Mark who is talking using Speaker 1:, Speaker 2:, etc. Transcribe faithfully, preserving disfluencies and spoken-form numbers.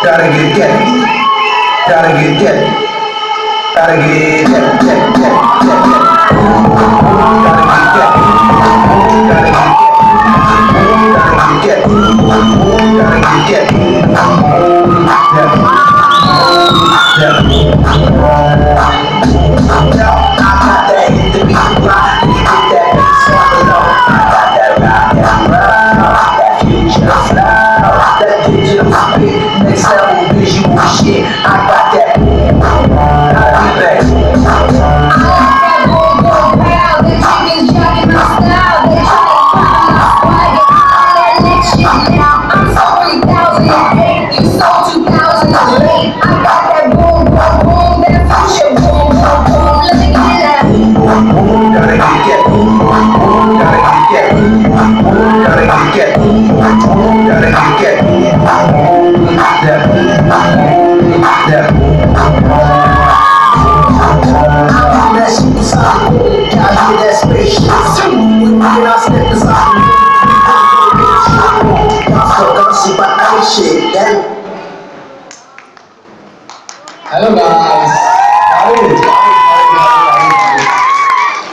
Speaker 1: Gotta get get. Gotta get get. Gotta get get get get get get. Gotta get get. Gotta get get. Gotta get get. Gotta get get. Yeah. Yeah. I got that hit the beat rock. Get that bass on the low. I got that rock and roll. That future flow. That digital spit. Next level visual shit. I got that. Gotta be back. I like that boom boom pow. That chicken jogging my style. They try to copy my swagger. I'm that lit shit now. I'm so three thousand eight. You sold two thousand eight. I got that boom boom boom. That future boom boom boom. Let me get that. Gotta get get. Gotta get get. Gotta get get. Gotta get get. Yeah. Yeah. That shit is hot. Gotta get that spaceship. When I step inside, y'all fuck up shit, but I ain't shit. Hello guys.